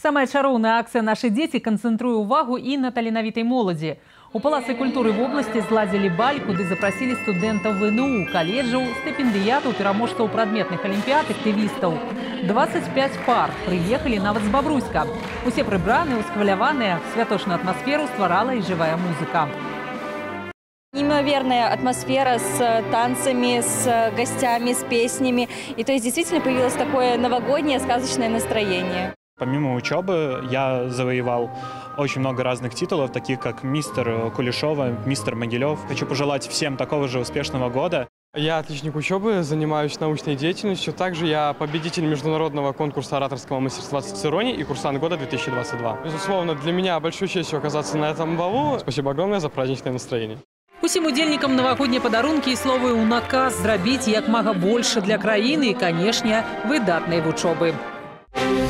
Самая чароўная акцыя «Наши дети» канцэнтруе ўвагу і на таленавітай моладзі. У Палацы культуры вобласці зладзілі баль, куды запрасілі студэнтаў ВНУ, каледжаў, стыпендыятаў, пераможцаў прадметных алімпіяд, актывістаў. 25 пар прыехалі нават з Бабруйска. Усе прыбраныя, усхваляваныя, святочную атмасферу стварала і жывая музыка. Неимоверная атмосфера с танцами, с гостями, с песнями. И то есть действительно появилось такое новогоднее сказочное настроение. Помимо учебы я завоевал очень много разных титулов, таких как мистер Кулешова, мистер Могилев. Хочу пожелать всем такого же успешного года. Я отличник учебы, занимаюсь научной деятельностью. Также я победитель международного конкурса ораторского мастерства «Цицероне» и курсант года 2022. Безусловно, для меня большой честью оказаться на этом балу. Спасибо огромное за праздничное настроение. Усім удзельнікам навагоднія падарункі і словы ў наказ зрабіць як мага больше для краіны і, канешне, выдатнай вучобы.